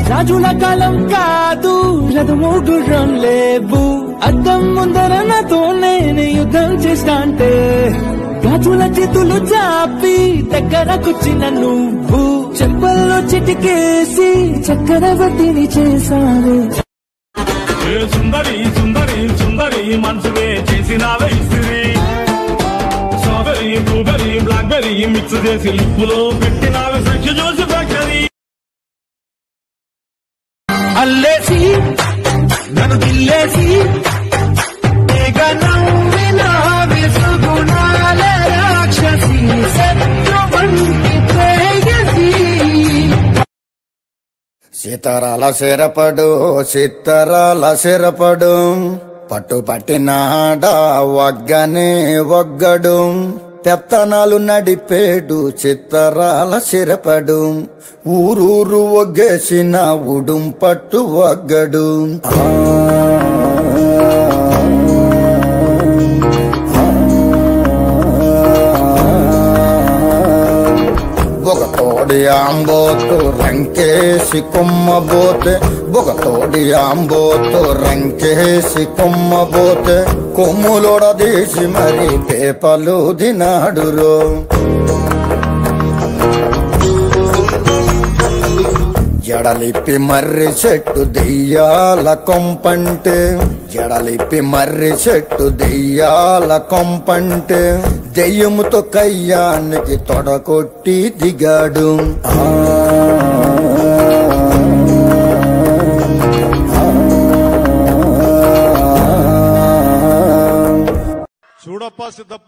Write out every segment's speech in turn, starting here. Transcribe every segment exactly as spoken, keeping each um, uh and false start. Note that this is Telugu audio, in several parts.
రాజుల కాలం కాదు రథము గుర్రం లేవు అద్దం ముందర నాతో నేను యుద్ధం చేస్తాంటే గాజుల చేతులు చాపి దగ్గరకొచ్చిన నువ్వు చెప్పల్లో చిటికేసి చక్రవర్తిని చేసావే సుందరి సుందరి సుందరి మనసువే చేసినావే ఇస్త్రీ స్ట్రాబెరీ బ్లూబెరీ బ్లాక్బెరీ మిక్స్ చేసి లిప్పులో పెట్టినావే ఫ్రెష్ జ్యూస్ ఫ్యాక్టరీ అల్లేసి నన్ను గిల్లేసి విసుగుణాల రాక్షసి శత్రువంటి ప్రేయసి సీతారాల సిరపడు సీతారాల సిరపడు పట్టు పట్టినాడా వగ్గనే వగ్గడు పెత్తనాలు నడిపేడు చిత్తరాల సిరపడు ఊరూరు ఒగ్గేసిన ఉడుం పట్టు వగ్గడు బొగతోడి ఆంబోతు రంకేసి కొమ్మబోతే బొగతోడి ఆంబోతు రంకేసి కొమ్మబోతే కొమ్ములొడదీసి మరి పేపలు దినాడురో జడలిప్పి మర్రి చెట్టు దెయ్యాల కొంపంటే జడలిప్పి మర్రి చెట్టు దెయ్యాల కొంపంటే దెయ్యముతో కయ్యానికి తొడకొట్టి దిగాడు చూడప్ప సిద్ధప్ప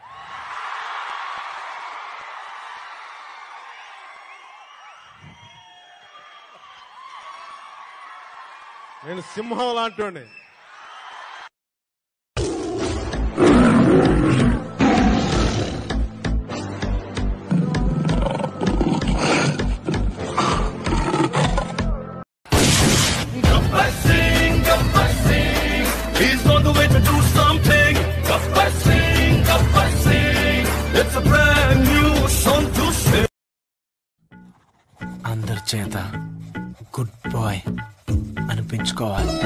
నేను సింహం లాంటి అందరి చేత గుడ్ బాయ్ అనిపించుకోవాలి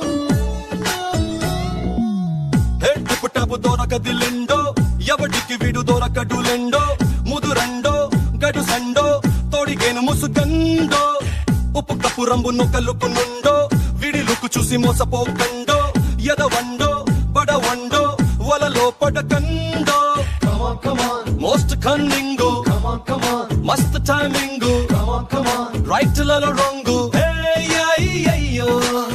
టిపుటపు దొరకదిలిండో ఎవడికి వీడు దొరకడులెండో ముదురండో గడు సండో తోడిగేను ముసుగండో ఉప్పు కప్పు రంబు నొకలుకునుండో విడిలుకు చూసి మోసపోకండో ఎదవండో బడవండో వలలో పడకండో మోస్ట్ కన్నింగు మస్త్ టైమింగు రైట్లలో రొంగు అయ్యో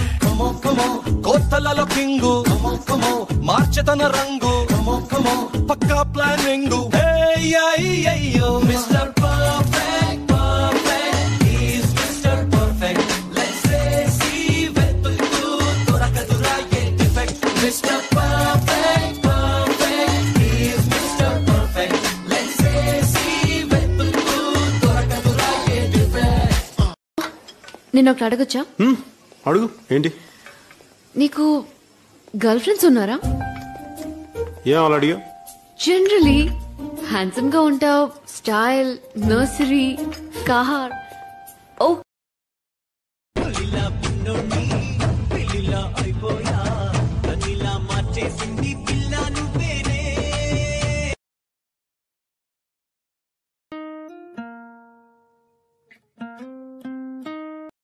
కోతలలో కింగు మార్చెతన రంగు పక్కా ప్లానింగు అయ్యో mister perfect perfect is mister perfect let's say వెతుకు దొరకదురా ఏ defect mister perfect perfect is mister perfect let's say వెతుకు దొరకదురా ఏ డిఫెక్ట్. నేను ఒకటి అడగొచ్చా? అడుగు. ఏంటి? నీకు గర్ల్ ఫ్రెండ్స్ ఉన్నారా? ఏం అలా అడిగా? జనరలీ హ్యాండ్సమ్ గా ఉంటావు, స్టైల్, నర్సరీ, కార్. ఓ